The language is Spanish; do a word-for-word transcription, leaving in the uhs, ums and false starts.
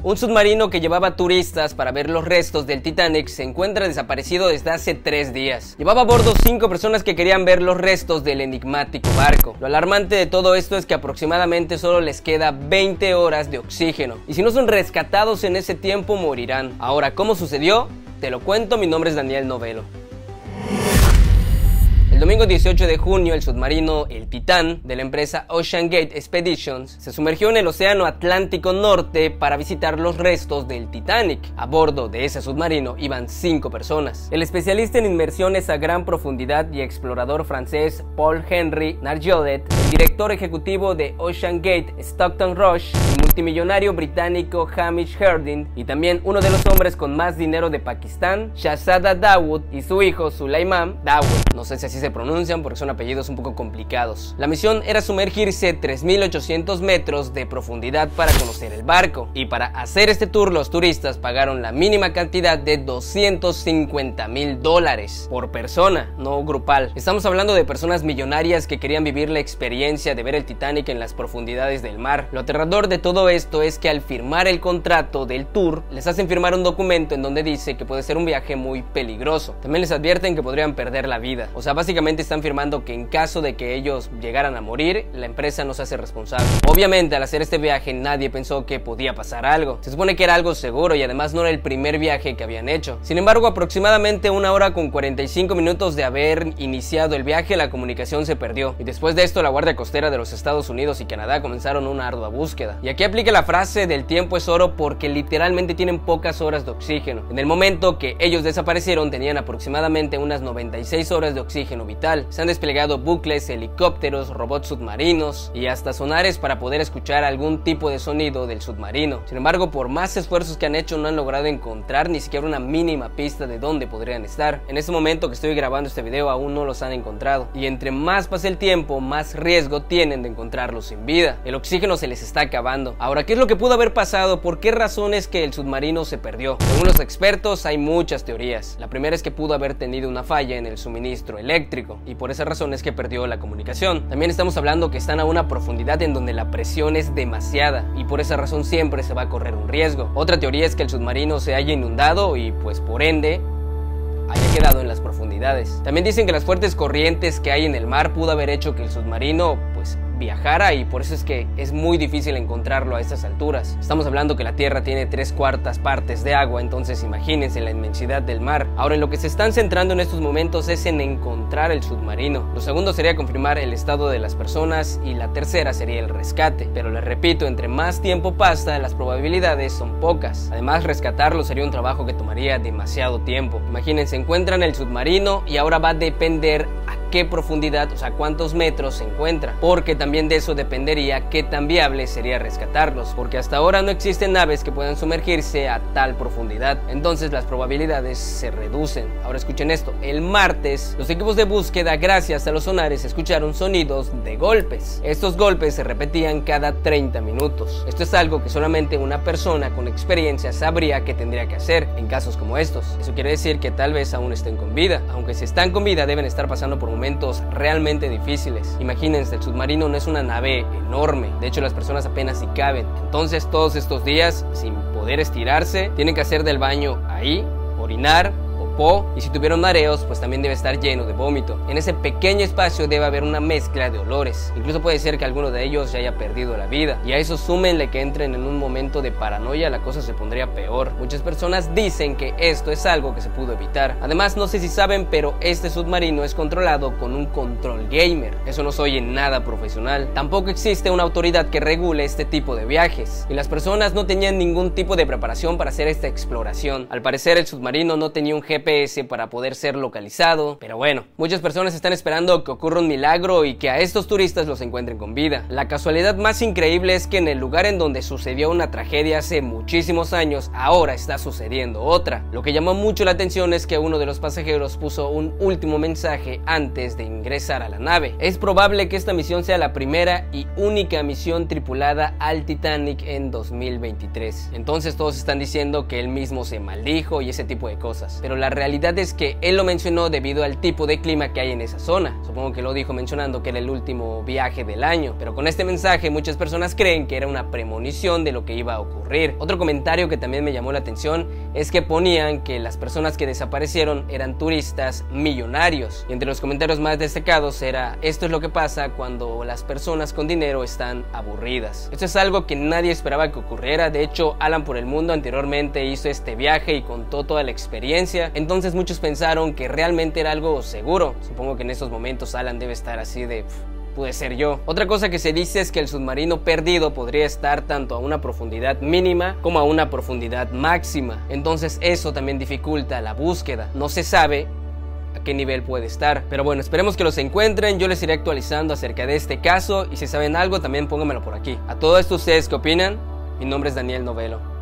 Un submarino que llevaba turistas para ver los restos del Titanic se encuentra desaparecido desde hace tres días. Llevaba a bordo cinco personas que querían ver los restos del enigmático barco. Lo alarmante de todo esto es que aproximadamente solo les queda veinte horas de oxígeno, y si no son rescatados en ese tiempo morirán. Ahora, ¿cómo sucedió? Te lo cuento, mi nombre es Daniel Novelo. El domingo dieciocho de junio, el submarino El Titán de la empresa Ocean Gate Expeditions se sumergió en el Océano Atlántico Norte para visitar los restos del Titanic. A bordo de ese submarino iban cinco personas. El especialista en inmersiones a gran profundidad y explorador francés Paul-Henri Nargeolet, el director ejecutivo de Ocean Gate Stockton Rush, el multimillonario británico Hamish Harding y también uno de los hombres con más dinero de Pakistán, Shahzada Dawood, y su hijo Sulaiman Dawood. No sé si así se pronuncian porque son apellidos un poco complicados. La misión era sumergirse tres mil ochocientos metros de profundidad para conocer el barco, y para hacer este tour los turistas pagaron la mínima cantidad de doscientos cincuenta mil dólares por persona, no grupal. Estamos hablando de personas millonarias que querían vivir la experiencia de ver el Titanic en las profundidades del mar. Lo aterrador de todo esto es que al firmar el contrato del tour les hacen firmar un documento en donde dice que puede ser un viaje muy peligroso. También les advierten que podrían perder la vida. O sea, básicamente Básicamente están firmando que en caso de que ellos llegaran a morir, la empresa no se hace responsable. Obviamente, al hacer este viaje nadie pensó que podía pasar algo. Se supone que era algo seguro y además no era el primer viaje que habían hecho. Sin embargo, aproximadamente una hora con cuarenta y cinco minutos de haber iniciado el viaje, la comunicación se perdió. Y después de esto, la Guardia Costera de los Estados Unidos y Canadá comenzaron una ardua búsqueda. Y aquí aplica la frase del tiempo es oro porque literalmente tienen pocas horas de oxígeno. En el momento que ellos desaparecieron tenían aproximadamente unas noventa y seis horas de oxígeno vital. Se han desplegado bucles, helicópteros, robots submarinos y hasta sonares para poder escuchar algún tipo de sonido del submarino. Sin embargo, por más esfuerzos que han hecho, no han logrado encontrar ni siquiera una mínima pista de dónde podrían estar. En este momento que estoy grabando este video aún no los han encontrado, y entre más pase el tiempo, más riesgo tienen de encontrarlos sin vida. El oxígeno se les está acabando. Ahora, ¿qué es lo que pudo haber pasado? ¿Por qué razones que el submarino se perdió? Según los expertos, hay muchas teorías. La primera es que pudo haber tenido una falla en el suministro eléctrico, y por esa razón es que perdió la comunicación. También estamos hablando que están a una profundidad en donde la presión es demasiada, y por esa razón siempre se va a correr un riesgo. Otra teoría es que el submarino se haya inundado y pues por ende haya quedado en las profundidades. También dicen que las fuertes corrientes que hay en el mar pudo haber hecho que el submarino pues viajara, y por eso es que es muy difícil encontrarlo a estas alturas. Estamos hablando que la tierra tiene tres cuartas partes de agua, entonces imagínense la inmensidad del mar. Ahora, en lo que se están centrando en estos momentos es en encontrar el submarino. Lo segundo sería confirmar el estado de las personas, y la tercera sería el rescate. Pero les repito, entre más tiempo pasa, las probabilidades son pocas. Además, rescatarlo sería un trabajo que tomaría demasiado tiempo. Imagínense, encuentran el submarino y ahora va a depender a qué profundidad, o sea, cuántos metros se encuentra, porque también de eso dependería qué tan viable sería rescatarlos, porque hasta ahora no existen naves que puedan sumergirse a tal profundidad, entonces las probabilidades se reducen. Ahora escuchen esto: el martes los equipos de búsqueda, gracias a los sonares, escucharon sonidos de golpes. Estos golpes se repetían cada treinta minutos. Esto es algo que solamente una persona con experiencia sabría que tendría que hacer en casos como estos. Eso quiere decir que tal vez aún estén con vida, aunque si están con vida deben estar pasando por momentos realmente difíciles. Imagínense, el submarino no es una nave enorme, de hecho las personas apenas si caben. Entonces todos estos días, sin poder estirarse, tienen que hacer del baño ahí, orinar, popó, y si tuvieron mareos, pues también debe estar lleno de vómito. En ese pequeño espacio debe haber una mezcla de olores. Incluso puede ser que alguno de ellos ya haya perdido la vida, y a eso súmenle que entren en un momento de paranoia, la cosa se pondría peor. Muchas personas dicen que esto es algo que se pudo evitar. Además, no sé si saben, pero este submarino es controlado con un control gamer. Eso no se oye nada profesional. Tampoco existe una autoridad que regule este tipo de viajes, y las personas no tenían ningún tipo de preparación para hacer esta exploración. Al parecer, el submarino no tenía un G P S para poder ser localizado, pero bueno, muchas personas están esperando que ocurra un milagro y que a estos turistas los encuentren con vida. La casualidad más increíble es que en el lugar en donde sucedió una tragedia hace muchísimos años, ahora está sucediendo otra. Lo que llamó mucho la atención es que uno de los pasajeros puso un último mensaje antes de ingresar a la nave. Es probable que esta misión sea la primera y única misión tripulada al Titanic en dos mil veintitrés. Entonces todos están diciendo que él mismo se maldijo y ese tipo de cosas, pero la realidad es que él lo mencionó debido al tipo de clima que hay en esa zona. Supongo que lo dijo mencionando que era el último viaje del año, pero con este mensaje muchas personas creen que era una premonición de lo que iba a ocurrir. Otro comentario que también me llamó la atención es que ponían que las personas que desaparecieron eran turistas millonarios, y entre los comentarios más destacados era: esto es lo que pasa cuando las personas con dinero están aburridas. Esto es algo que nadie esperaba que ocurriera. De hecho, Alan por el Mundo anteriormente hizo este viaje y contó toda la experiencia, entonces muchos pensaron que realmente era algo seguro. Supongo que en estos momentos Alan debe estar así de... pude ser yo. Otra cosa que se dice es que el submarino perdido podría estar tanto a una profundidad mínima como a una profundidad máxima, entonces eso también dificulta la búsqueda. No se sabe a qué nivel puede estar, pero bueno, esperemos que los encuentren. Yo les iré actualizando acerca de este caso, y si saben algo también pónganmelo por aquí. A todo esto, ¿ustedes qué opinan? Mi nombre es Daniel Novelo.